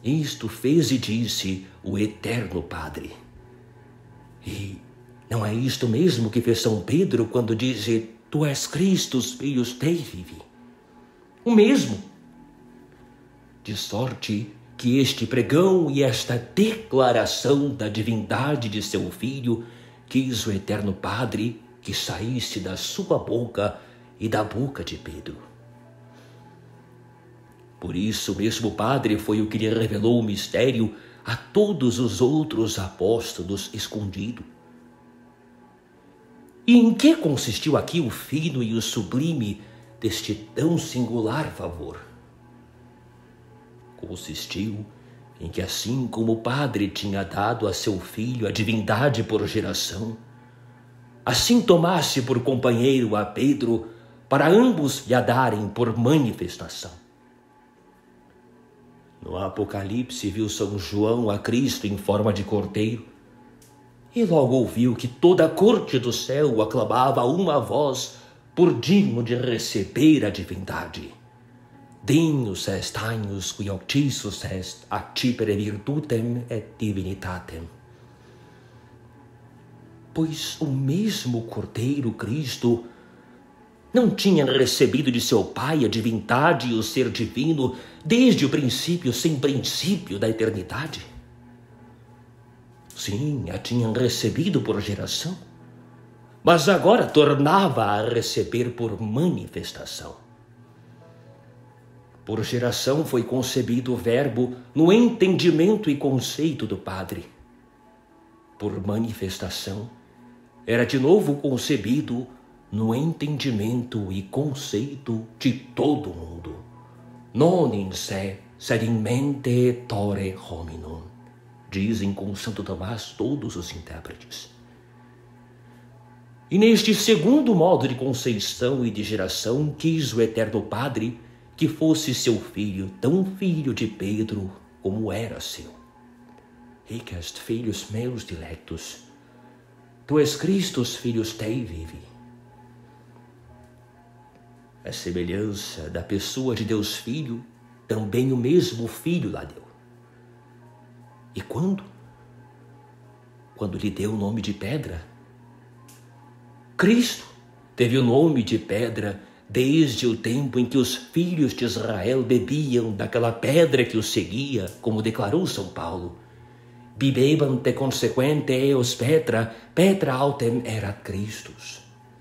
Isto fez e disse o eterno Padre. E não é isto mesmo que fez São Pedro quando disse: Tu és Cristo, filhos Dei vivi? O mesmo. De sorte que este pregão e esta declaração da divindade de seu Filho quis o eterno Padre que saísse da sua boca e da boca de Pedro. Por isso mesmo o Padre foi o que lhe revelou o mistério a todos os outros apóstolos escondido. E em que consistiu aqui o fino e o sublime deste tão singular favor? Consistiu em que, assim como o Padre tinha dado a seu Filho a divindade por geração, assim tomasse por companheiro a Pedro, para ambos lhe a darem por manifestação. No Apocalipse viu São João a Cristo em forma de cordeiro, e logo ouviu que toda a corte do céu aclamava a uma voz por digno de receber a divindade. Dignus est agnus qui octisus est accipere virtutem et divinitatem. Pois o mesmo Cordeiro Cristo não tinha recebido de seu Pai a divindade e o ser divino desde o princípio sem princípio da eternidade? Sim, a tinham recebido por geração, mas agora tornava a receber por manifestação. Por geração foi concebido o Verbo no entendimento e conceito do Padre. Por manifestação, era de novo concebido no entendimento e conceito de todo mundo. Non in se, sed in mente tore hominum, dizem com Santo Tomás todos os intérpretes. E neste segundo modo de conceição e de geração, quis o eterno Padre que fosse seu filho, tão filho de Pedro como era seu. Hic est filhos meus dilectus, tu és Christus filhos Dei vivi. A semelhança da pessoa de Deus Filho, também o mesmo Filho lá deu. E quando? Quando lhe deu o nome de pedra. Cristo teve o nome de pedra desde o tempo em que os filhos de Israel bebiam daquela pedra que os seguia, como declarou São Paulo. Bibebant consequente eos petra, petra autem erat Christus.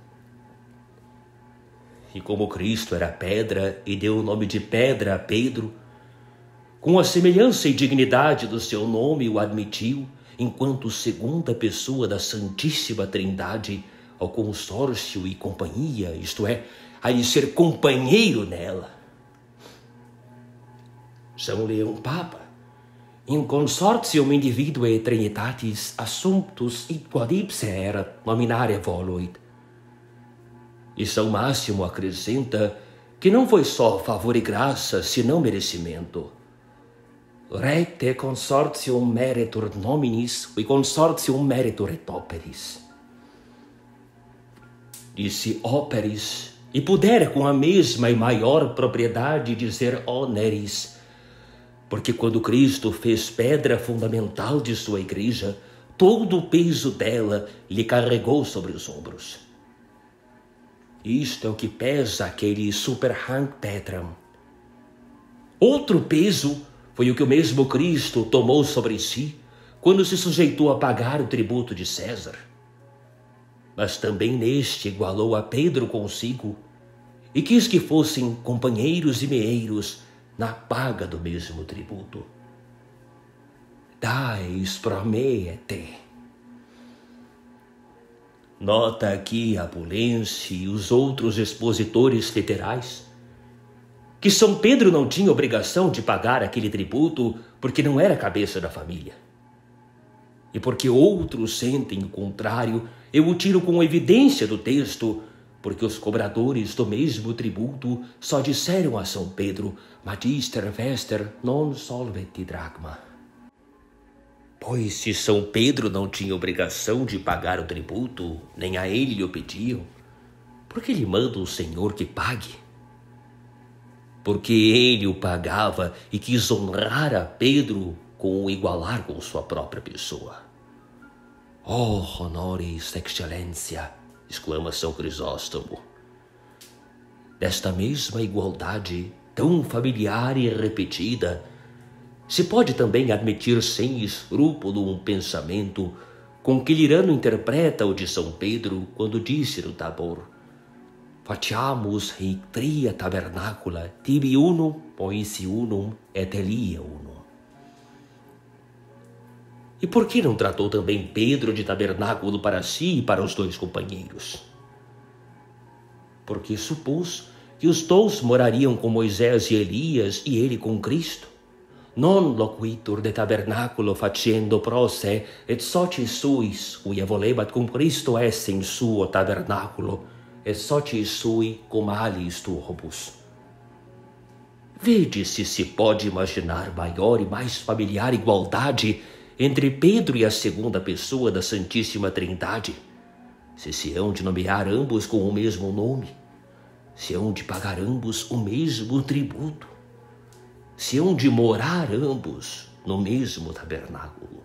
E como Cristo era pedra e deu o nome de pedra a Pedro, com a semelhança e dignidade do seu nome o admitiu, enquanto segunda pessoa da Santíssima Trindade, ao consórcio e companhia, isto é, a lhe ser companheiro nela. São Leão Papa, in consortium individue Trinitatis assumptus quod ipse erat nominare voluit. E São Máximo acrescenta que não foi só favor e graça, senão merecimento. Recte consortium meritur nominis, qui consortium meritur et operis. Disse operis, e pudera com a mesma e maior propriedade dizer oneris, porque quando Cristo fez pedra fundamental de sua igreja, todo o peso dela lhe carregou sobre os ombros. Isto é o que pesa aquele superhanc petram. Outro peso foi o que o mesmo Cristo tomou sobre si quando se sujeitou a pagar o tributo de César. Mas também neste igualou a Pedro consigo e quis que fossem companheiros e meeiros na paga do mesmo tributo. Dais pro me et. Nota aqui a Pulense e os outros expositores literais que São Pedro não tinha obrigação de pagar aquele tributo porque não era cabeça da família. E porque outros sentem o contrário, eu o tiro com evidência do texto, porque os cobradores do mesmo tributo só disseram a São Pedro: Magister Vester non solvet drachma. Pois se São Pedro não tinha obrigação de pagar o tributo, nem a ele lhe o pediam, por que lhe manda o Senhor que pague? porque ele o pagava e quis honrar a Pedro com o igualar com sua própria pessoa. Oh, honoris excelência, exclama São Crisóstomo. Desta mesma igualdade, tão familiar e repetida, se pode também admitir sem escrúpulo um pensamento com que Lirano interpreta o de São Pedro quando disse no Tabor: Faciamus tria tabernacula tibi unum poensi unum et Elia unum. E por que não tratou também Pedro de tabernáculo para si e para os dois companheiros? Porque supôs que os dois morariam com Moisés e Elias e ele com Cristo. Non loquitur de tabernaculo facendo pro se et socis suis, quia volebat cum Christo esse in suo tabernaculo, et socis sui cum aliis turbus. Vede se pode imaginar maior e mais familiar igualdade entre Pedro e a segunda pessoa da Santíssima Trindade, se hão de nomear ambos com o mesmo nome, se hão de pagar ambos o mesmo tributo, se hão de morar ambos no mesmo tabernáculo.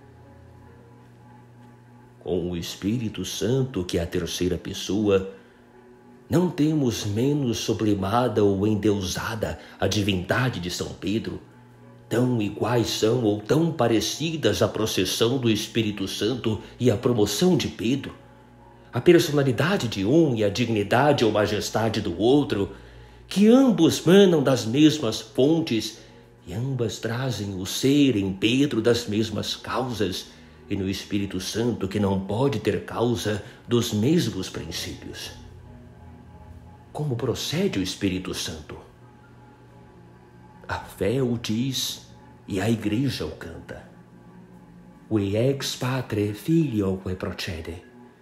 Com o Espírito Santo, que é a terceira pessoa, não temos menos sublimada ou endeusada a divindade de São Pedro. Tão iguais são ou tão parecidas a processão do Espírito Santo e a promoção de Pedro, a personalidade de um e a dignidade ou majestade do outro, que ambos manam das mesmas fontes e ambas trazem o ser em Pedro das mesmas causas e no Espírito Santo que não pode ter causa dos mesmos princípios. Como procede o Espírito Santo? A fé o diz e a Igreja o canta. Ui ex patre filioque procede.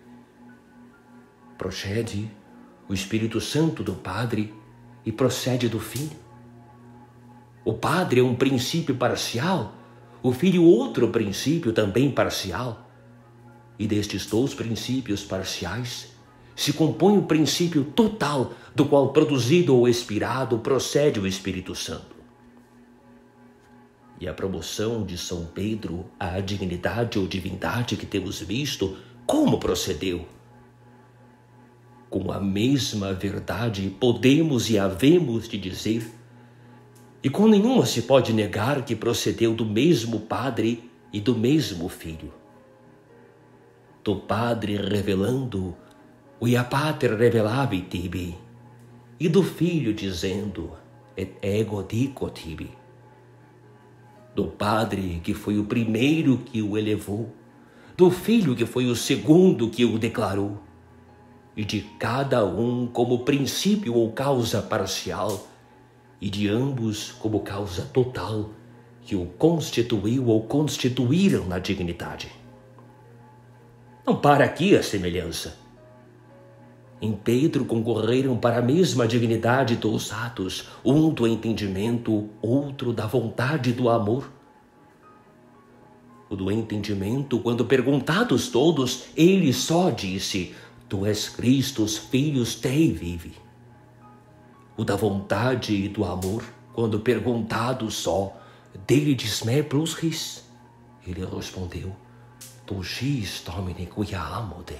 Procede o Espírito Santo do Padre e procede do Filho. O Padre é um princípio parcial, o Filho outro princípio também parcial. E destes dois princípios parciais se compõe o princípio total do qual, produzido ou expirado, procede o Espírito Santo. E a promoção de São Pedro à dignidade ou divindade que temos visto, como procedeu? Com a mesma verdade podemos e havemos de dizer, e com nenhuma se pode negar que procedeu do mesmo Padre e do mesmo Filho. Do Padre revelando, Via Pater revelavit tibi, e do Filho dizendo, et ego dico tibi. Do Padre que foi o primeiro que o elevou, do Filho que foi o segundo que o declarou, e de cada um como princípio ou causa parcial, e de ambos como causa total, que o constituiu ou constituíram na dignidade. Não para aqui a semelhança. Em Pedro concorreram para a mesma dignidade dos atos, um do entendimento, outro da vontade e do amor. O do entendimento, quando perguntados todos, ele só disse, Tu és Christus, Filius Dei vivi. O da vontade e do amor, quando perguntado só, Delicis me plus ris, ele respondeu, Tu gis Domine quia amo te.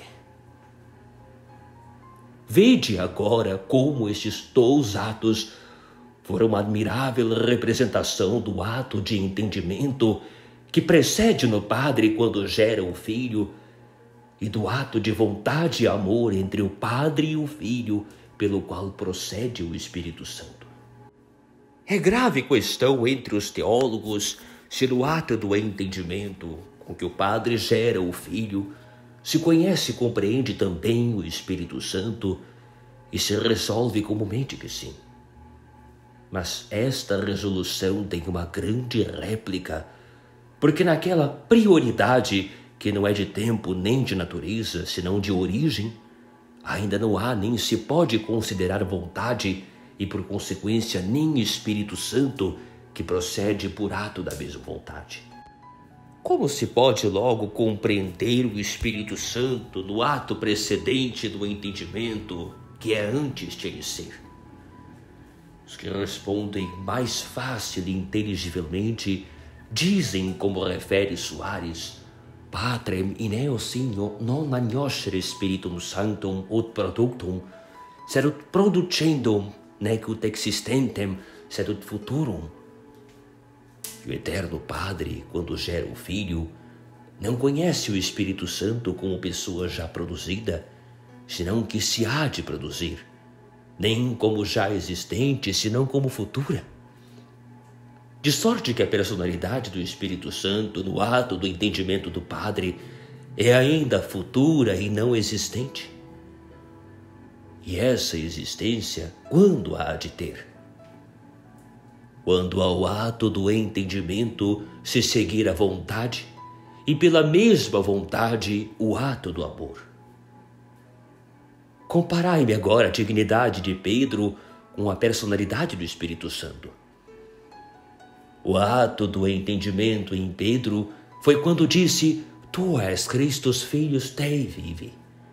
Vede agora como estes dois atos foram uma admirável representação do ato de entendimento que precede no Padre quando gera o Filho, e do ato de vontade e amor entre o Padre e o Filho, pelo qual procede o Espírito Santo. É grave questão entre os teólogos se no ato do entendimento com que o Padre gera o Filho, se conhece e compreende também o Espírito Santo, e se resolve comumente que sim. Mas esta resolução tem uma grande réplica, porque naquela prioridade que não é de tempo nem de natureza, senão de origem, ainda não há nem se pode considerar vontade e, por consequência, nem Espírito Santo que procede por ato da mesma vontade. Como se pode logo compreender o Espírito Santo no ato precedente do entendimento, que é antes de ele ser? Os que respondem mais fácil e inteligivelmente dizem, como refere Soares: Patrem in eo signo non agnoscere Spiritum Sanctum ut productum, sed ut producendum, nec ut existentem, sed ut futurum. O Eterno Padre, quando gera o Filho, não conhece o Espírito Santo como pessoa já produzida, senão que se há de produzir, nem como já existente, senão como futura. De sorte que a personalidade do Espírito Santo, no ato do entendimento do Padre, é ainda futura e não existente. E essa existência, quando há de ter? Quando ao ato do entendimento se seguir a vontade, e pela mesma vontade o ato do amor. Comparai-me agora a dignidade de Pedro com a personalidade do Espírito Santo. O ato do entendimento em Pedro foi quando disse: Tu és Christus Filius Dei vivi.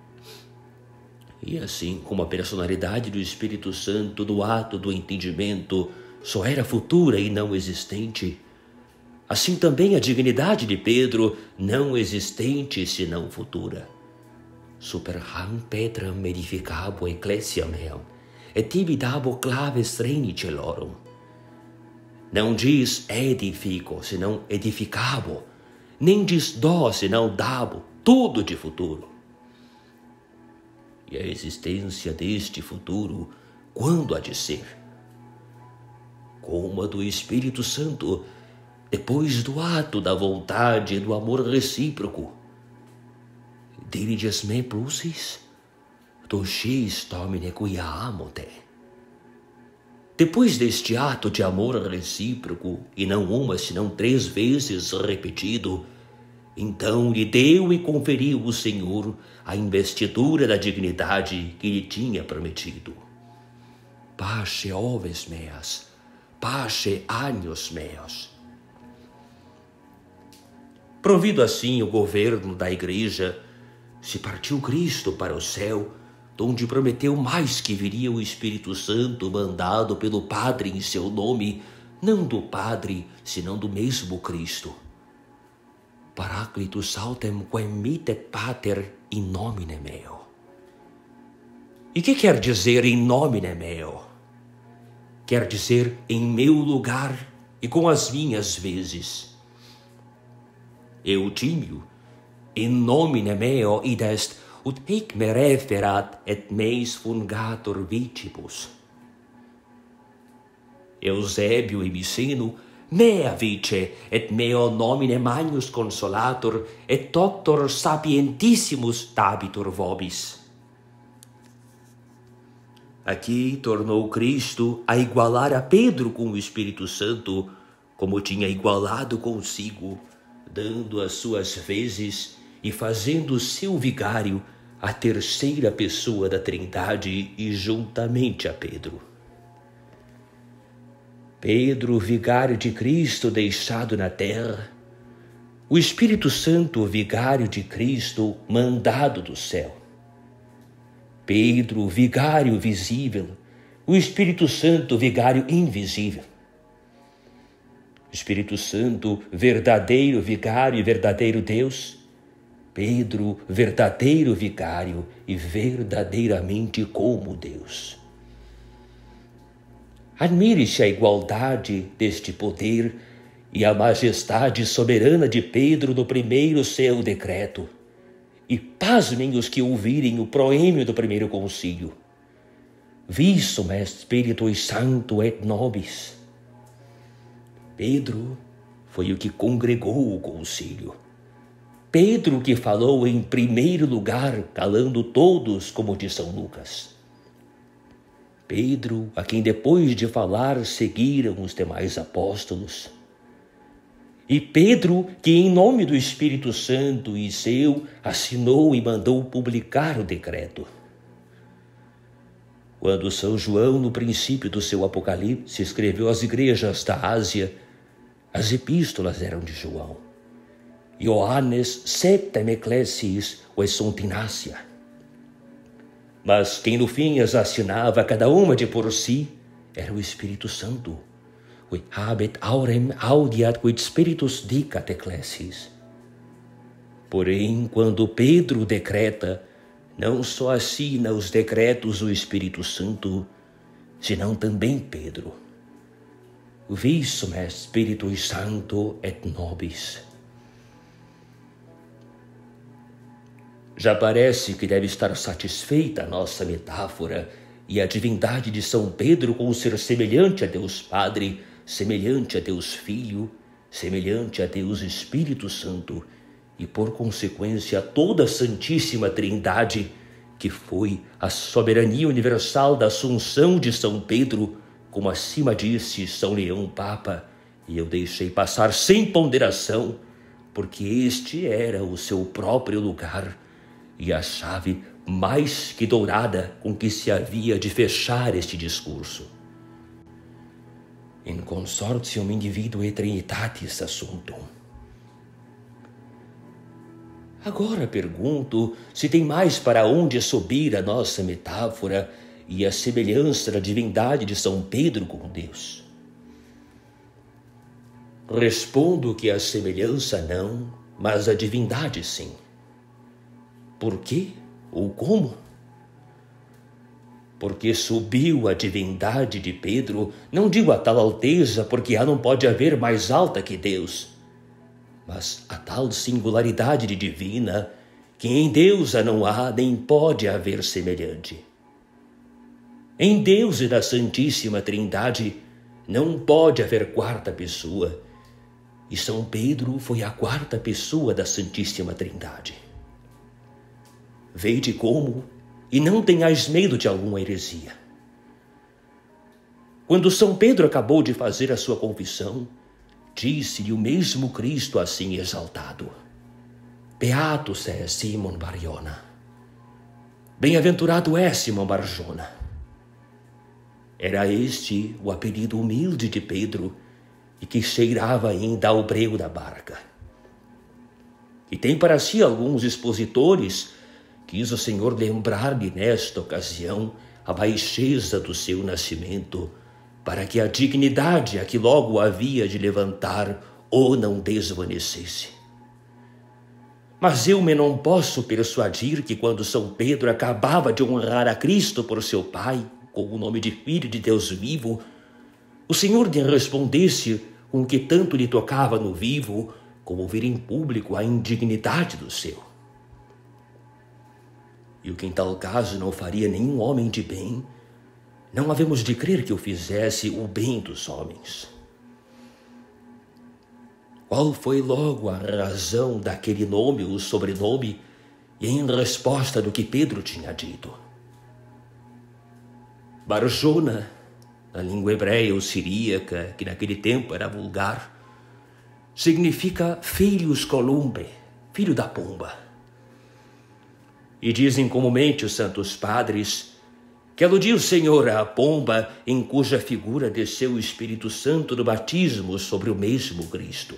E assim como a personalidade do Espírito Santo no ato do entendimento só era futura e não existente, assim também a dignidade de Pedro, não existente senão futura. Super ham Petram edificabo ecclesiam meam, et tibi dabo claves regni celorum. Não diz edifico, senão edificabo, nem diz dó, senão dabo, tudo de futuro. E a existência deste futuro, quando há de ser? Como a do Espírito Santo, depois do ato da vontade e do amor recíproco. Diriges me plusis, doxis domine quia amo te. Depois deste ato de amor recíproco, e não uma, senão 3 vezes repetido, então lhe deu e conferiu o Senhor a investidura da dignidade que lhe tinha prometido. Pace oves meas, pace annos meus. Provido assim o governo da igreja, se partiu Cristo para o céu, donde prometeu mais que viria o Espírito Santo mandado pelo Padre em seu nome, não do Padre, senão do mesmo Cristo. Paraclitus autem quem mittet pater in nomine meo. E que quer dizer in nomine meo? Quer dizer em meu lugar e com as minhas vezes. Eutímio, in nomine meo id est, ut hic me referat et meis fungator vicibus. Eusebio e Miceno, mea vice et meo nomine magnus consolator et doctor sapientissimus dabitur vobis. Aqui tornou Cristo a igualar a Pedro com o Espírito Santo, como tinha igualado consigo, dando as suas vezes e fazendo seu vigário a terceira pessoa da Trindade e juntamente a Pedro. Pedro, vigário de Cristo deixado na terra, o Espírito Santo, vigário de Cristo mandado do céu. Pedro, vigário visível, o Espírito Santo, vigário invisível. Espírito Santo, verdadeiro vigário e verdadeiro Deus. Pedro, verdadeiro vigário e verdadeiramente como Deus. Admire-se a igualdade deste poder e a majestade soberana de Pedro no primeiro seu decreto. E pasmem os que ouvirem o proêmio do primeiro concílio. Visum est Spiritui Sancto et nobis. Pedro foi o que congregou o concílio. Pedro que falou em primeiro lugar, calando todos, como diz São Lucas. Pedro, a quem depois de falar seguiram os demais apóstolos. E Pedro, que em nome do Espírito Santo e seu, assinou e mandou publicar o decreto. Quando São João, no princípio do seu Apocalipse, escreveu às igrejas da Ásia, as epístolas eram de João. Ioannes septem ecclesiis ue sunt in Ásia. Mas quem no fim as assinava, cada uma de por si, era o Espírito Santo. Qui habet aurem audiat quid spiritus dicat ecclesiis. Porém, quando Pedro decreta, não só assina os decretos do Espírito Santo, senão também Pedro. Visum est Spiritui Sancto et nobis. Já parece que deve estar satisfeita a nossa metáfora e a divindade de São Pedro com ser semelhante a Deus Padre, semelhante a Deus Filho, semelhante a Deus Espírito Santo e, por consequência, a toda a Santíssima Trindade, que foi a soberania universal da Assunção de São Pedro, como acima disse São Leão Papa, e eu deixei passar sem ponderação, porque este era o seu próprio lugar e a chave mais que dourada com que se havia de fechar este discurso. In consortium individui Trinitatis assumptum. Agora pergunto se tem mais para onde subir a nossa metáfora e a semelhança da divindade de São Pedro com Deus. Respondo que a semelhança não, mas a divindade sim. Por quê ou como? Porque subiu a divindade de Pedro, não digo a tal alteza, porque não pode haver mais alta que Deus, mas a tal singularidade de divina, que em Deus não há nem pode haver semelhante. Em Deus e na Santíssima Trindade não pode haver quarta pessoa, e São Pedro foi a quarta pessoa da Santíssima Trindade. Vede como, e não tenhais medo de alguma heresia. Quando São Pedro acabou de fazer a sua confissão, disse-lhe o mesmo Cristo assim exaltado: Beatus é Simon Bar-Jona. Bem-aventurado é Simão Bar-Jona. Era este o apelido humilde de Pedro e que cheirava ainda ao breu da barca. E tem para si alguns expositores. Quis o Senhor lembrar-lhe nesta ocasião a baixeza do seu nascimento, para que a dignidade a que logo havia de levantar o não desvanecesse. Mas eu me não posso persuadir que quando São Pedro acabava de honrar a Cristo por seu Pai, com o nome de Filho de Deus vivo, o Senhor lhe respondesse com o que tanto lhe tocava no vivo, como vir em público a indignidade do seu. E o que em tal caso não faria nenhum homem de bem, não havemos de crer que o fizesse o bem dos homens. Qual foi logo a razão daquele nome ou sobrenome, e em resposta do que Pedro tinha dito? Bar-Jona, na língua hebreia ou siríaca, que naquele tempo era vulgar, significa filhos columbe, filho da pomba. E dizem comumente os santos padres que aludia o Senhor à pomba em cuja figura desceu o Espírito Santo do batismo sobre o mesmo Cristo.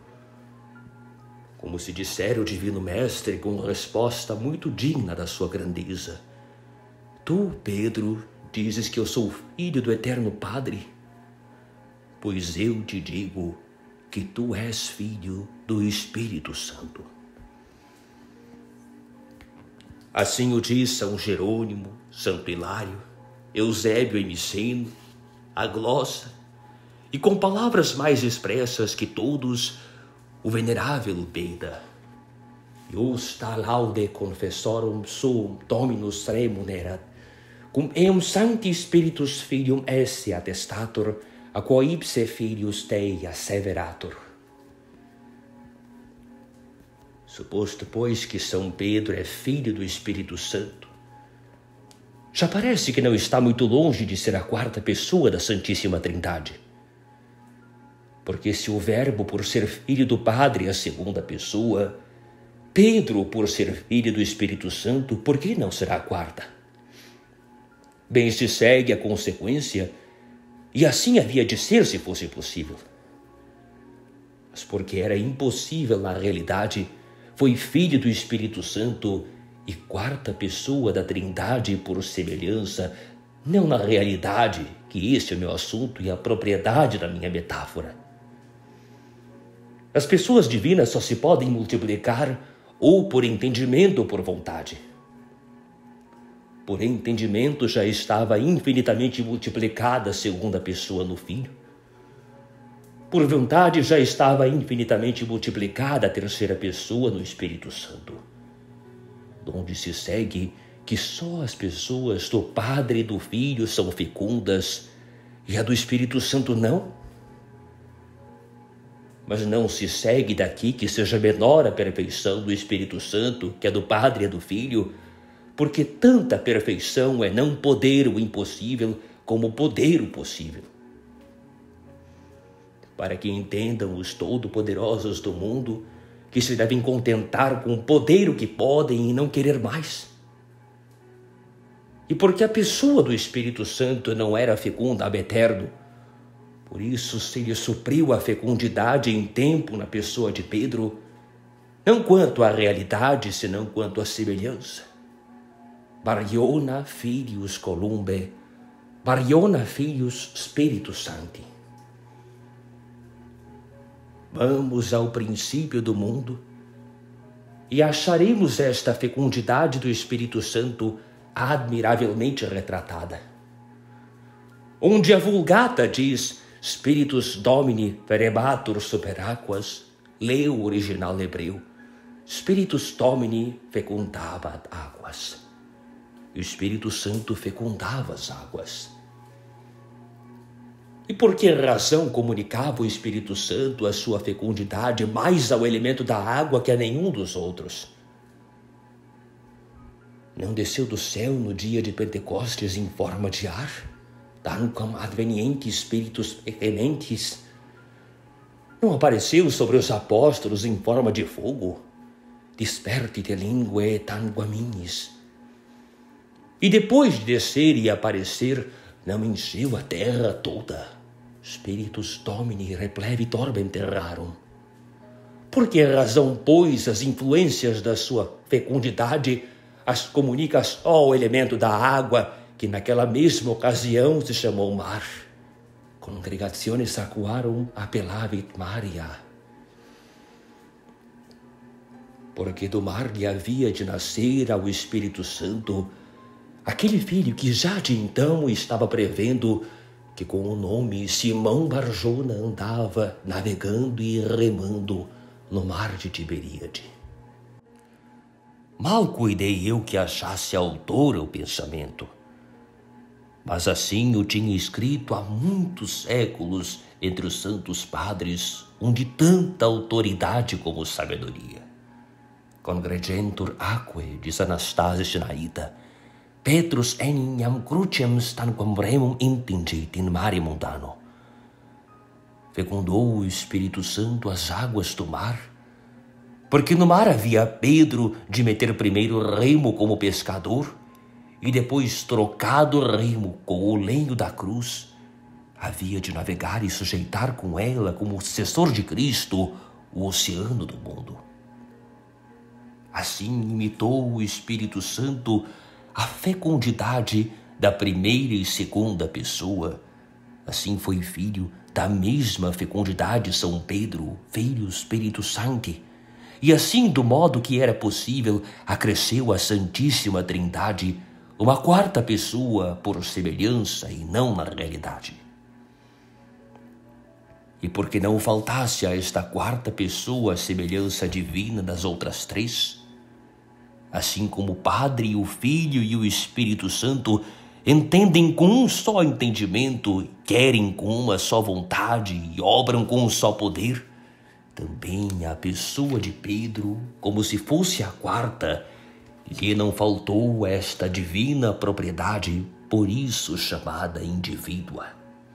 Como se dissera o Divino Mestre com resposta muito digna da sua grandeza: Tu, Pedro, dizes que eu sou filho do Eterno Padre? Pois eu te digo que tu és filho do Espírito Santo. Assim o diz São Jerônimo, Santo Hilário, Eusébio e Miceno, a glossa, e com palavras mais expressas que todos, o venerável Beda. Iusta laude confessorum suum Dominus remunerat, cum eum Sancti Spiritus Filium esse attestator, a quo ipse Filius Dei asseverator. Suposto, pois, que São Pedro é filho do Espírito Santo, já parece que não está muito longe de ser a quarta pessoa da Santíssima Trindade. Porque se o Verbo, por ser filho do Padre, é a segunda pessoa, Pedro, por ser filho do Espírito Santo, por que não será a quarta? Bem se segue a consequência, e assim havia de ser se fosse possível. Mas porque era impossível na realidade, foi filho do Espírito Santo e quarta pessoa da Trindade por semelhança, não na realidade, que este é o meu assunto e a propriedade da minha metáfora. As pessoas divinas só se podem multiplicar ou por entendimento ou por vontade. Por entendimento já estava infinitamente multiplicada a segunda pessoa no Filho. Por vontade já estava infinitamente multiplicada a terceira pessoa no Espírito Santo. Donde se segue que só as pessoas do Padre e do Filho são fecundas e a do Espírito Santo não? Mas não se segue daqui que seja menor a perfeição do Espírito Santo que a do Padre e do Filho, porque tanta perfeição é não poder o impossível como poder o possível. Para que entendam os todo-poderosos do mundo que se devem contentar com o poder o que podem e não querer mais. E porque a pessoa do Espírito Santo não era fecunda ab eterno, por isso se lhe supriu a fecundidade em tempo na pessoa de Pedro, não quanto à realidade, senão quanto à semelhança. Bariona Filius Columbe, Bariona Filius Spiritus Sancti. Vamos ao princípio do mundo e acharemos esta fecundidade do Espírito Santo admiravelmente retratada. Onde a Vulgata diz Spiritus Domini ferebatur super aquas, lê o original hebreu, Spiritus Domini fecundabat águas. O Espírito Santo fecundava as águas. E por que razão comunicava o Espírito Santo a sua fecundidade mais ao elemento da água que a nenhum dos outros? Não desceu do céu no dia de Pentecostes em forma de ar? Tanquam advenientes spiritus elementes. Não apareceu sobre os apóstolos em forma de fogo? Despertite linguae tanguaminis. E depois de descer e aparecer, não encheu a terra toda. Spiritus Domini replevi orbem terrarum. Por que razão, pois, as influências da sua fecundidade as comunica só ao elemento da água, que naquela mesma ocasião se chamou mar? Congregationes aquarum appelavit Maria. Porque do mar lhe havia de nascer ao Espírito Santo aquele filho que já de então estava prevendo que com o nome Simão Barjona andava navegando e remando no mar de Tiberíade. Mal cuidei eu que achasse autor o pensamento, mas assim o tinha escrito há muitos séculos entre os santos padres, um de tanta autoridade como sabedoria. Congregentur aquae, diz Anastásia Sinaíta, Petrus eniam cruciam stanquam remum intingit in mare mundano. Fecundou o Espírito Santo as águas do mar, porque no mar havia Pedro de meter primeiro remo como pescador e depois, trocado o remo com o lenho da cruz, havia de navegar e sujeitar com ela, como sucessor de Cristo, o oceano do mundo. Assim imitou o Espírito Santo a fecundidade da primeira e segunda pessoa. Assim foi filho da mesma fecundidade São Pedro, Filho Spiritus Sancti. E assim, do modo que era possível, acresceu a Santíssima Trindade uma quarta pessoa por semelhança e não na realidade. E porque não faltasse a esta quarta pessoa a semelhança divina das outras três, assim como o Padre, o Filho e o Espírito Santo entendem com um só entendimento, querem com uma só vontade e obram com um só poder, também a pessoa de Pedro, como se fosse a quarta, lhe não faltou esta divina propriedade, por isso chamada indivídua.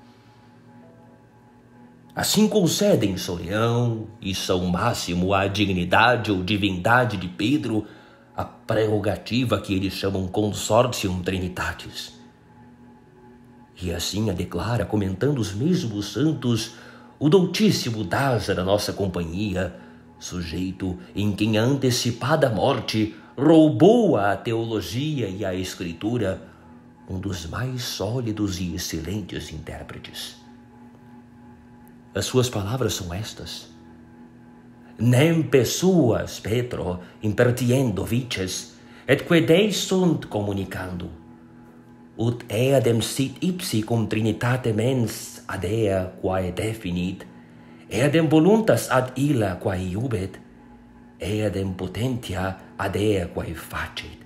Assim concedem São Leão e São Máximo à dignidade ou divindade de Pedro a prerrogativa que eles chamam Consortium Trinitatis. E assim a declara, comentando os mesmos santos, o doutíssimo Daza da nossa companhia, sujeito em quem a antecipada morte roubou a teologia e a escritura, um dos mais sólidos e excelentes intérpretes. As suas palavras são estas: Nem pessoas, Petro, impertiendo vices, et quae sunt communicando, ut eadem sit ipsi cum trinitate mens ad ea quae definit, eadem voluntas ad illa quae iubet, eadem potentia ad ea quae facit.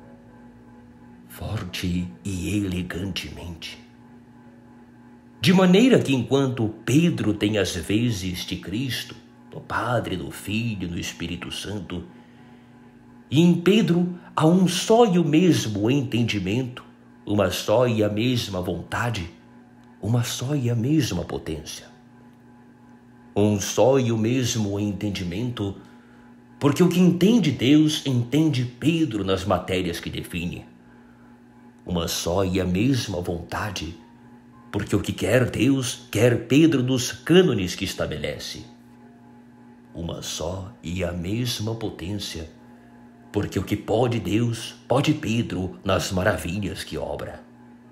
Forte e elegantemente. De maneira que enquanto Pedro tem as vezes de Cristo, do Padre, do Filho e do Espírito Santo, e em Pedro há um só e o mesmo entendimento, uma só e a mesma vontade, uma só e a mesma potência. Um só e o mesmo entendimento, porque o que entende Deus entende Pedro nas matérias que define. Uma só e a mesma vontade, porque o que quer Deus, quer Pedro nos cânones que estabelece. Uma só e a mesma potência, porque o que pode Deus, pode Pedro nas maravilhas que obra.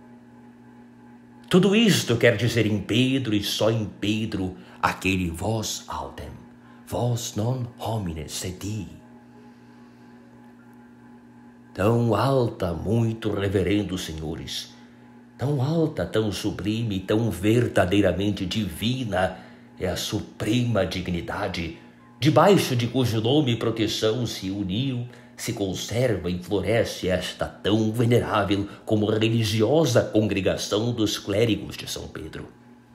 Tudo isto quer dizer em Pedro e só em Pedro aquele vos autem, vos non homines sedi. Tão alta, muito reverendos senhores, tão alta, tão sublime, tão verdadeiramente divina é a suprema dignidade, debaixo de cujo nome e proteção se uniu, se conserva e floresce esta tão venerável como religiosa congregação dos clérigos de São Pedro.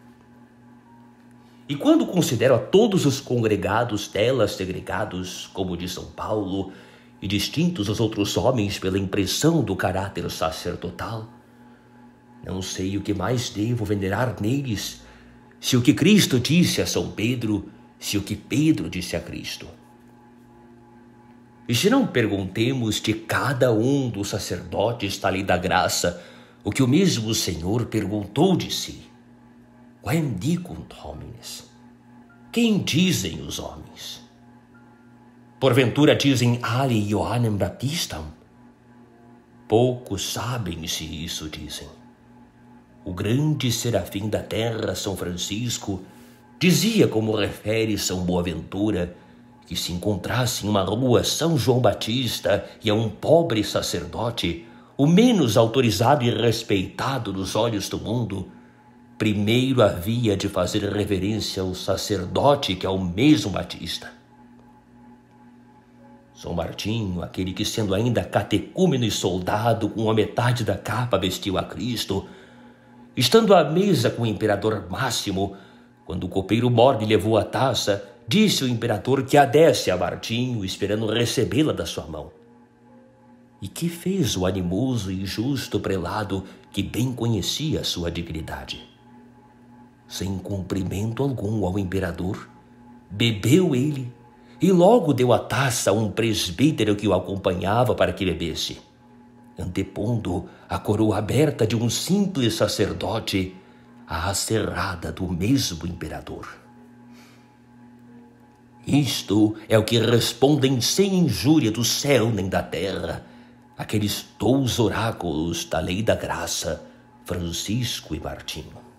E quando considero a todos os congregados dela segregados, como de São Paulo, e distintos dos outros homens pela impressão do caráter sacerdotal, não sei o que mais devo venerar neles, se o que Cristo disse a São Pedro, se o que Pedro disse a Cristo. E se não perguntemos de cada um dos sacerdotes da lei da graça o que o mesmo Senhor perguntou de si: Quem dicunt homines? Quem dizem os homens? Porventura dizem ali Ioannem Baptistam? Poucos sabem se isso dizem. O grande serafim da terra, São Francisco, dizia, como refere São Boaventura, que se encontrasse em uma rua São João Batista e a um pobre sacerdote, o menos autorizado e respeitado nos olhos do mundo, primeiro havia de fazer reverência ao sacerdote que é o mesmo Batista. São Martinho, aquele que sendo ainda catecúmeno e soldado com a metade da capa vestiu a Cristo, estando à mesa com o imperador Máximo, quando o copeiro mor lhe levou a taça, disse o imperador que a desse a Martinho, esperando recebê-la da sua mão. E que fez o animoso e justo prelado que bem conhecia a sua dignidade? Sem cumprimento algum ao imperador, bebeu ele e logo deu a taça a um presbítero que o acompanhava para que bebesse, antepondo a coroa aberta de um simples sacerdote à cerrada do mesmo imperador. Isto é o que respondem sem injúria do céu nem da terra aqueles 2 oráculos da lei da graça, Francisco e Martinho.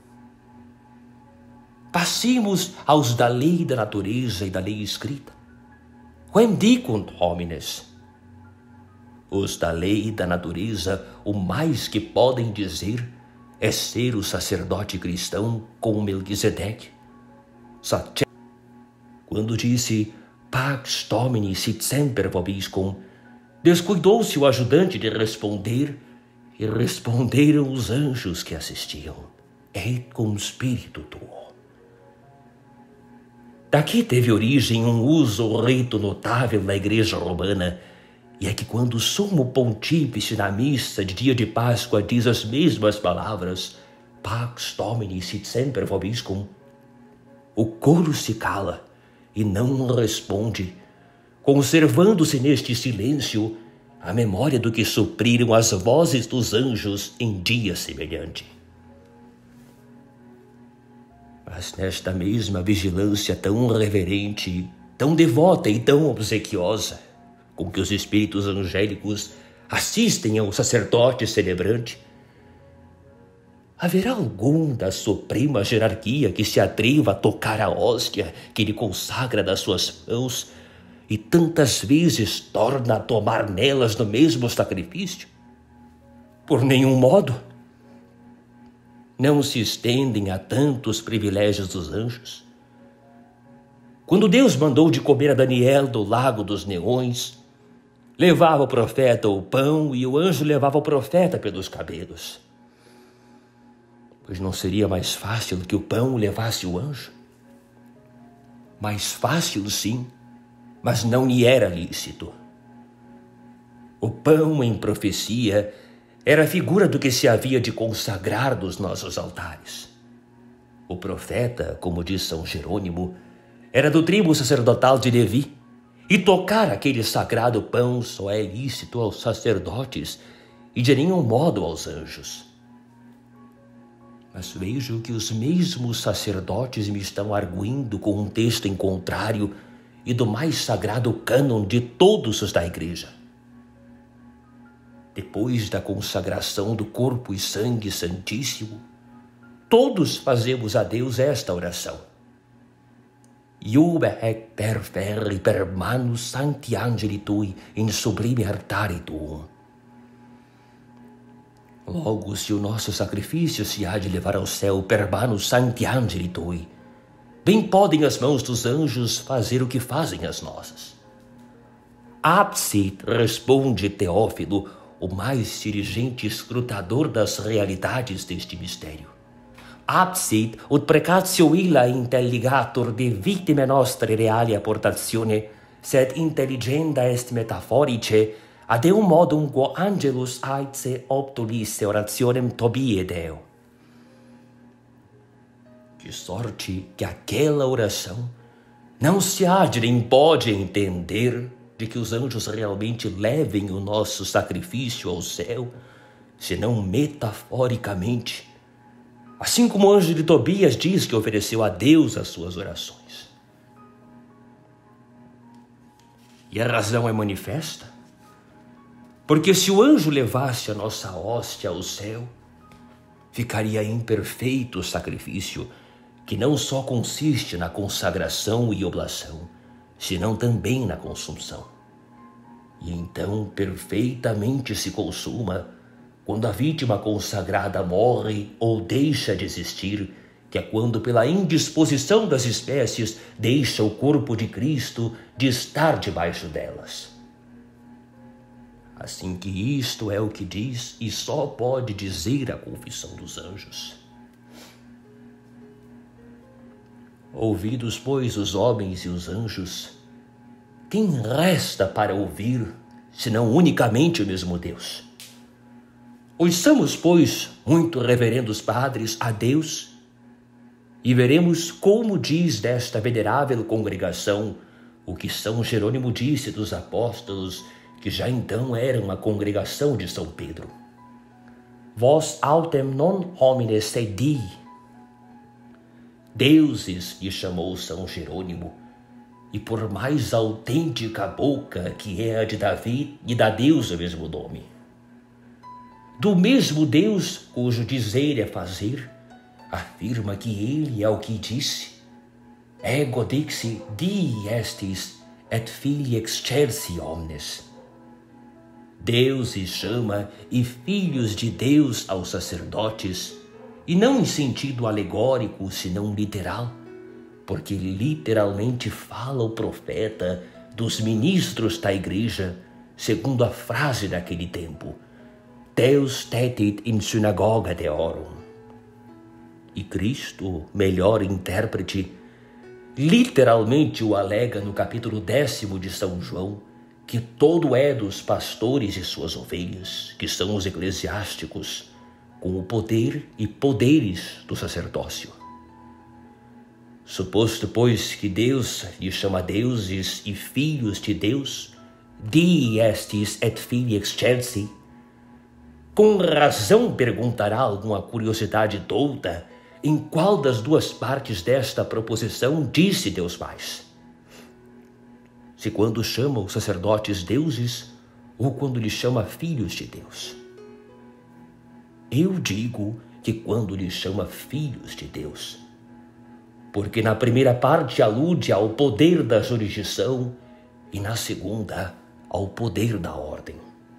Passemos aos da lei da natureza e da lei escrita. Quem dicunt homines? Os da lei da natureza, o mais que podem dizer é ser o sacerdote cristão como Melquisedeque. Quando disse Pax Domini sit semper vobiscum, descuidou-se o ajudante de responder, e responderam os anjos que assistiam: Et cum spiritu tuo. Daqui teve origem um uso ou rito notável na Igreja Romana, e é que quando o sumo pontífice na missa de dia de Páscoa diz as mesmas palavras, Pax Domini sit semper vobiscum, o coro se cala e não responde, conservando-se neste silêncio a memória do que supriram as vozes dos anjos em dia semelhante. Mas nesta mesma vigilância tão reverente, tão devota e tão obsequiosa, com que os espíritos angélicos assistem ao sacerdote celebrante, haverá algum da suprema jerarquia que se atreva a tocar a hóstia que ele consagra das suas mãos e tantas vezes torna a tomar nelas no mesmo sacrifício? Por nenhum modo. Não se estendem a tantos privilégios dos anjos. Quando Deus mandou de comer a Daniel do lago dos leões, levava o profeta o pão e o anjo levava o profeta pelos cabelos. Pois não seria mais fácil que o pão levasse o anjo? Mais fácil, sim, mas não lhe era lícito. O pão em profecia era a figura do que se havia de consagrar dos nossos altares. O profeta, como diz São Jerônimo, era do tribo sacerdotal de Levi, e tocar aquele sagrado pão só é lícito aos sacerdotes e de nenhum modo aos anjos. Mas vejo que os mesmos sacerdotes me estão arguindo com um texto em contrário e do mais sagrado cânon de todos os da igreja. Depois da consagração do corpo e sangue santíssimo, todos fazemos a Deus esta oração. Iube hec per ferri per manus sancti angeli tui in sublime altare tuum. Logo, se o nosso sacrifício se há de levar ao céu per manus sancti angeli tui, bem podem as mãos dos anjos fazer o que fazem as nossas. Apsit, responde Teófilo, o mais dirigente escrutador das realidades deste mistério. Apsit, ut precatio illa intelligatur de victime nostre reali apportatione, sed intelligenda est metaforice, ad eum modum quo angelus aitse obtulisse orationem tobie Deo. De sorte que aquela oração não se há de nem pode entender de que os anjos realmente levem o nosso sacrifício ao céu, senão metaforicamente, assim como o anjo de Tobias diz que ofereceu a Deus as suas orações. E a razão é manifesta, porque se o anjo levasse a nossa hóstia ao céu, ficaria imperfeito o sacrifício, que não só consiste na consagração e oblação, senão também na consumpção. E então perfeitamente se consuma quando a vítima consagrada morre ou deixa de existir, que é quando pela indisposição das espécies deixa o corpo de Cristo de estar debaixo delas. Assim que isto é o que diz e só pode dizer a confissão dos anjos. Ouvidos, pois, os homens e os anjos, quem resta para ouvir, senão unicamente o mesmo Deus? Ouçamos, pois, muito reverendos padres, a Deus, e veremos como diz desta venerável congregação o que São Jerônimo disse dos apóstolos, que já então eram a congregação de São Pedro. Vos autem non homines sedi. Deuses lhe chamou São Jerônimo, e por mais autêntica boca que é a de Davi, lhe dá Deus o mesmo nome. Do mesmo Deus, cujo dizer é fazer, afirma que ele é o que disse. Ego dixi Dii estis et filii excelsi omnes. Deus se chama e filhos de Deus aos sacerdotes, e não em sentido alegórico, senão literal, porque literalmente fala o profeta dos ministros da igreja, segundo a frase daquele tempo, Deus tetit in synagoga deorum. E Cristo, melhor intérprete, literalmente o alega no capítulo 10º de São João, que todo é dos pastores e suas ovelhas, que são os eclesiásticos, com o poder e poderes do sacerdócio. Suposto, pois, que Deus lhe chama deuses e filhos de Deus, Dii estis et filii excelsi, com razão perguntará alguma curiosidade douta em qual das duas partes desta proposição disse Deus mais. Se quando chama os sacerdotes deuses ou quando lhe chama filhos de Deus. Eu digo que quando lhes chama filhos de Deus. Porque na primeira parte alude ao poder da jurisdição e na segunda ao poder da ordem.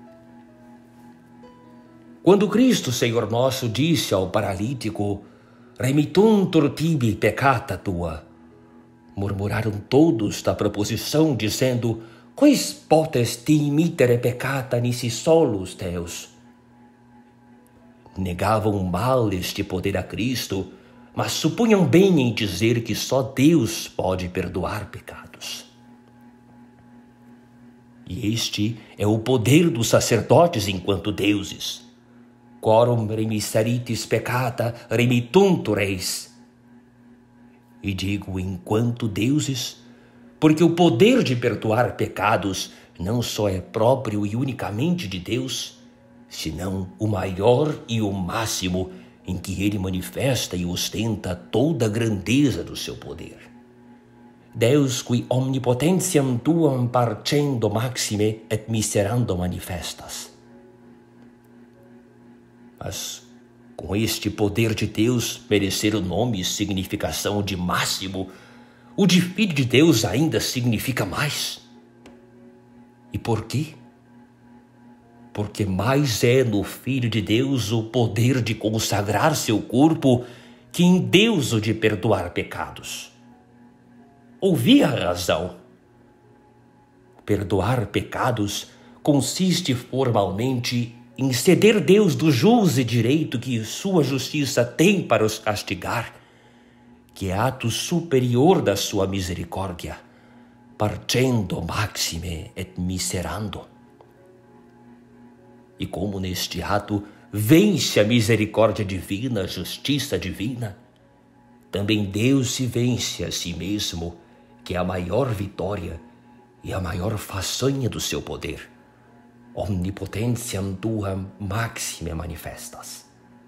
Quando Cristo, Senhor nosso, disse ao paralítico: "Remittuntur tibi peccata tua", murmuraram todos da proposição, dizendo: "Quis potest immitere peccata nisi solus Deus?" Negavam mal este poder a Cristo, mas supunham bem em dizer que só Deus pode perdoar pecados. E este é o poder dos sacerdotes enquanto deuses. Quorum remissaritis peccata remittuntur eis. E digo enquanto deuses, porque o poder de perdoar pecados não só é próprio e unicamente de Deus, senão o maior e o máximo em que ele manifesta e ostenta toda a grandeza do seu poder. Deus qui omnipotentiam tuam parcendo maxime et miserando manifestas. Mas com este poder de Deus merecer o nome e significação de máximo, o de Filho de Deus ainda significa mais. E por quê? Porque mais é no Filho de Deus o poder de consagrar seu corpo que em Deus o de perdoar pecados. Ouvi a razão. Perdoar pecados consiste formalmente em ceder Deus do jus e direito que sua justiça tem para os castigar, que é ato superior da sua misericórdia, parcendo maxime et miserando. E como neste ato vence a misericórdia divina, a justiça divina, também Deus se vence a si mesmo, que é a maior vitória e a maior façanha do seu poder. Omnipotentiam tuam maxime manifestas.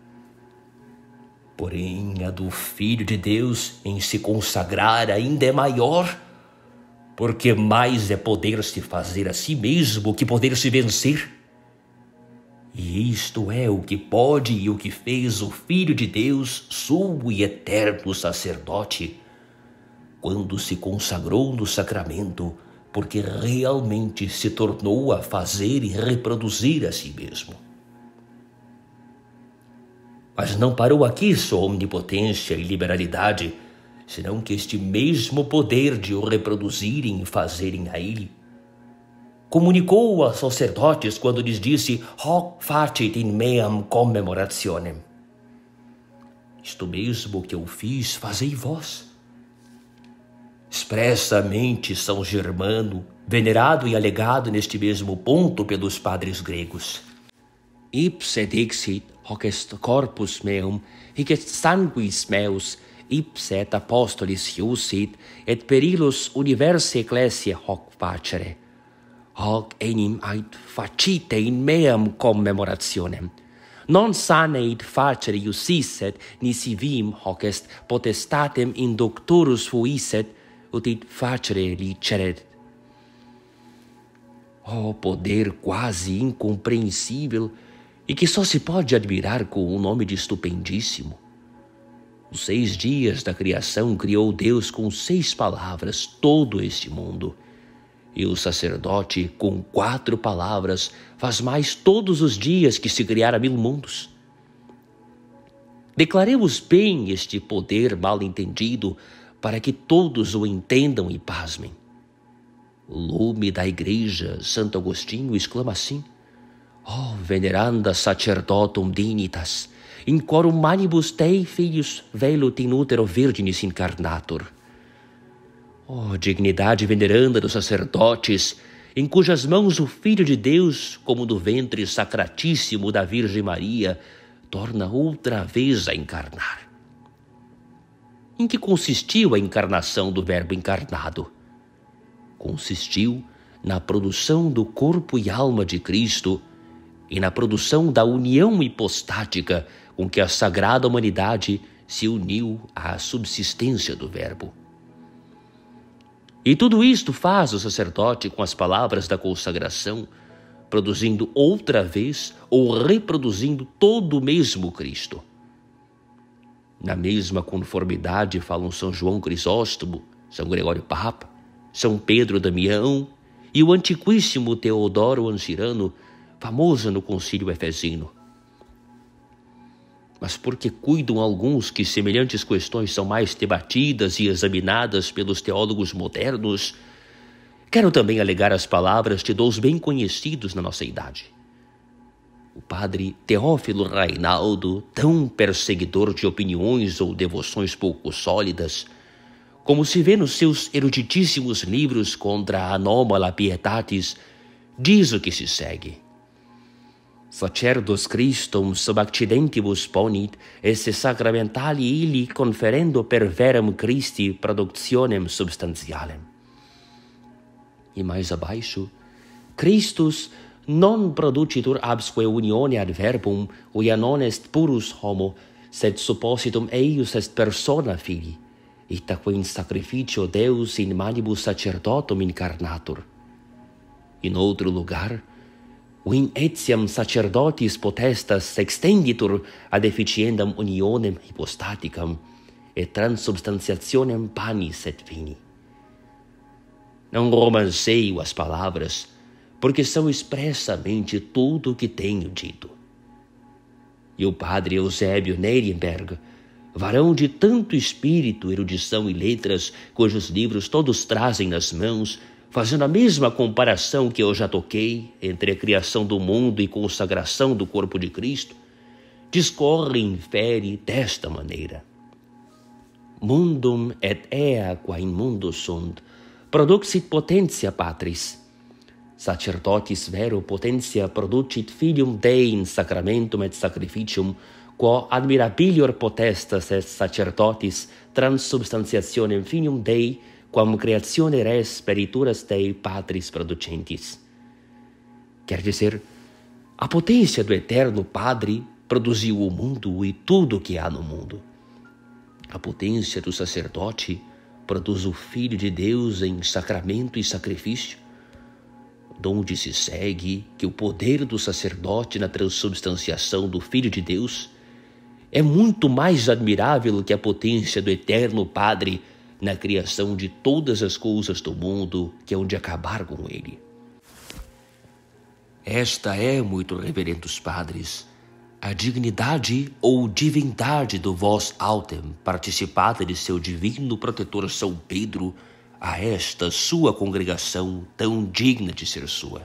Porém, a do Filho de Deus em se consagrar ainda é maior, porque mais é poder se fazer a si mesmo que poder se vencer. E isto é o que pode e o que fez o Filho de Deus, sumo e eterno sacerdote, quando se consagrou no sacramento, porque realmente se tornou a fazer e reproduzir a si mesmo. Mas não parou aqui sua omnipotência e liberalidade, senão que este mesmo poder de o reproduzirem e fazerem a ele, comunicou aos sacerdotes quando lhes disse: "Hoc facit in meam commemorationem". Isto mesmo que eu fiz, fazei vós. Expressamente São Germano, venerado e alegado neste mesmo ponto pelos padres gregos. Ipse dixit hoc est corpus meum, hic est sanguis meus, ipse et apostolis iusit, et per illos universae ecclesia hoc facere. Hoc enim ait facite in meam commemorationem. Non saneit facere iusisset, nisi vim hoc est potestatem inductorus fuisset, ut id facere liceret. Oh, poder quase incompreensível e que só se pode admirar com um nome de estupendíssimo. Os 6 dias da criação criou Deus com 6 palavras todo este mundo. E o sacerdote, com 4 palavras, faz mais todos os dias que se criara 1000 mundos. Declaremos bem este poder mal entendido, para que todos o entendam e pasmem. O lume da igreja, Santo Agostinho, exclama assim: "Oh, veneranda sacerdotum dignitas, in quorum manibus Dei filius velut in utero virginis incarnatur". Oh, dignidade veneranda dos sacerdotes, em cujas mãos o Filho de Deus, como do ventre sacratíssimo da Virgem Maria, torna outra vez a encarnar. Em que consistiu a encarnação do Verbo encarnado? Consistiu na produção do corpo e alma de Cristo e na produção da união hipostática com que a sagrada humanidade se uniu à subsistência do Verbo. E tudo isto faz o sacerdote com as palavras da consagração, produzindo outra vez ou reproduzindo todo o mesmo Cristo. Na mesma conformidade falam São João Crisóstomo, São Gregório Papa, São Pedro Damião e o antiquíssimo Teodoro Ancirano, famoso no Concílio Efesino. Mas porque cuidam alguns que semelhantes questões são mais debatidas e examinadas pelos teólogos modernos, quero também alegar as palavras de dois bem conhecidos na nossa idade. O padre Teófilo Reinaldo, tão perseguidor de opiniões ou devoções pouco sólidas, como se vê nos seus eruditíssimos livros contra a anômala pietatis, diz o que se segue. Sacerdos Christum sub accidentibus ponit, esse sacramentali illi conferendo per verum Christi productionem substantialem. E mais abaixo, Christus non producitur absque unione ad verbum, uia non est purus homo, sed suppositum eius est persona filii, itaque in sacrificio Deus in manibus sacerdotum incarnatur. In outro lugar, in etiam sacerdotis potestas extenditur ad efficiendam unionem hypostaticam, et transubstantiationem panis et vini. Não romanceio as palavras, porque são expressamente tudo o que tenho dito. E o padre Eusébio Nirenberg, varão de tanto espírito, erudição e letras, cujos livros todos trazem nas mãos, fazendo a mesma comparação que eu já toquei entre a criação do mundo e consagração do corpo de Cristo, discorre e infere desta maneira. Mundum et ea qua in mundo sunt, produxit potentia Patris. Sacerdotis vero potentia producit filium Dei in sacramentum et sacrificium, quo admirabilior potestas est sacerdotis transubstantiationem filium Dei, quam creatione res perituras Dei Patris producentis. Quer dizer, a potência do Eterno Padre produziu o mundo e tudo o que há no mundo. A potência do sacerdote produz o Filho de Deus em sacramento e sacrifício, donde se segue que o poder do sacerdote na transubstanciação do Filho de Deus é muito mais admirável que a potência do Eterno Padre na criação de todas as coisas do mundo que hão de acabar com ele. Esta é, muito reverendos padres, a dignidade ou divindade do vós autem, participada de seu divino protetor São Pedro, a esta sua congregação tão digna de ser sua.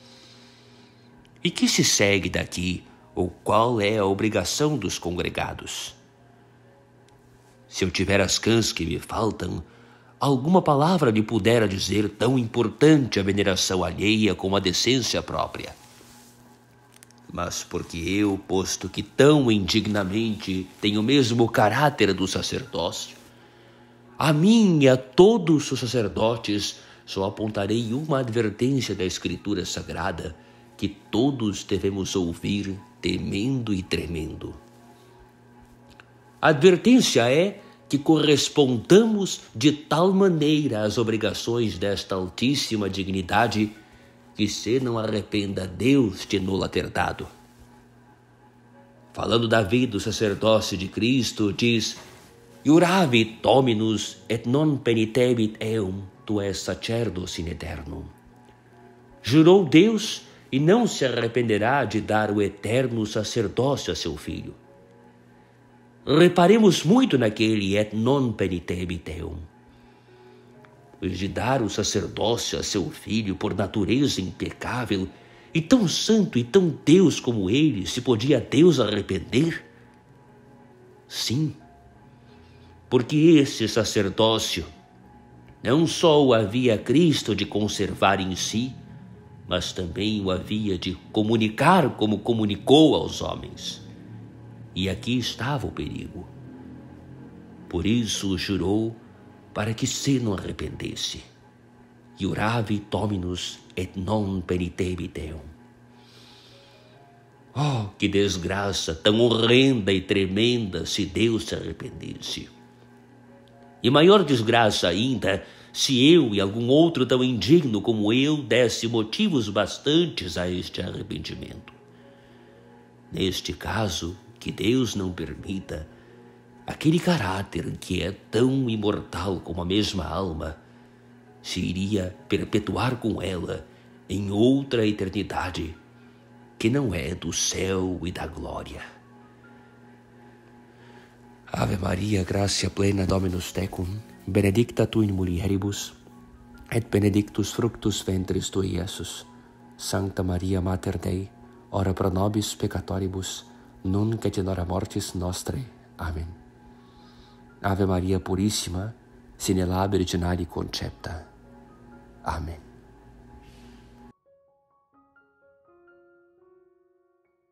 E que se segue daqui, ou qual é a obrigação dos congregados? Se eu tiver as cãs que me faltam, alguma palavra lhe pudera dizer tão importante a veneração alheia como a decência própria. Mas porque eu, posto que tão indignamente tenho mesmo o caráter do sacerdócio, a mim e a todos os sacerdotes só apontarei uma advertência da Escritura Sagrada que todos devemos ouvir temendo e tremendo. A advertência é que correspondamos de tal maneira às obrigações desta altíssima dignidade que se não arrependa Deus de nola ter dado. Falando da vida do sacerdócio de Cristo, diz: Iuravit Dominus et non penitebit eum, tu és sacerdos in aeternum. Jurou Deus e não se arrependerá de dar o eterno sacerdócio a seu filho. Reparemos muito naquele et non penitebit eum. Pois de dar o sacerdócio a seu filho por natureza impecável, e tão santo e tão Deus como ele, se podia Deus arrepender? Sim, porque esse sacerdócio não só o havia Cristo de conservar em si, mas também o havia de comunicar como comunicou aos homens. E aqui estava o perigo. Por isso jurou para que se não arrependesse. Iuravit Dominus et non penitebit eum. Oh, que desgraça tão horrenda e tremenda se Deus se arrependesse. E maior desgraça ainda se eu e algum outro tão indigno como eu desse motivos bastantes a este arrependimento. Neste caso, que Deus não permita, aquele caráter que é tão imortal como a mesma alma, se iria perpetuar com ela em outra eternidade que não é do céu e da glória. Ave Maria, gratia plena, Dominus tecum, benedicta tu in mulieribus, et benedictus fructus ventris tui, Iesus. Sancta Maria, Mater Dei, ora pro nobis peccatoribus, nunc et in hora mortis nostrae. Amen. Ave Maria Purissima, sine labere virginali concepta. Amen.